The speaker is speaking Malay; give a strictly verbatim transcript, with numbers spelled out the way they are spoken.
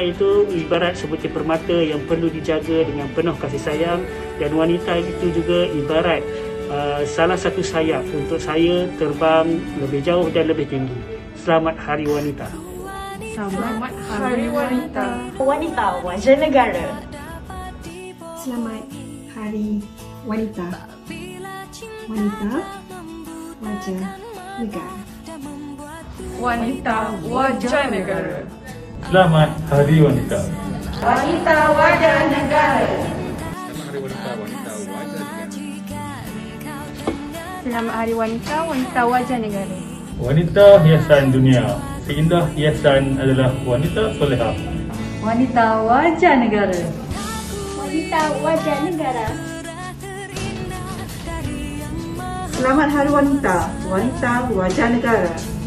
itu ibarat seperti permata yang perlu dijaga dengan penuh kasih sayang, dan wanita itu juga ibarat uh, salah satu sayap untuk saya terbang lebih jauh dan lebih tinggi. Selamat Hari Wanita. Selamat Hari Wanita. Wanita Wajah Negara. Selamat Hari Wanita. Wanita Wajah Negara. Wanita Wajah Negara. Selamat Hari Wanita. Wanita Wajah Negara. Selamat Hari Wanita, Wanita Wajah Negara. Wanita hiasan dunia. Seindah hiasan adalah wanita solehah. Wanita Wajah Negara. Wanita Wajah Negara. Selamat Hari Wanita, Wanita Wajah Negara.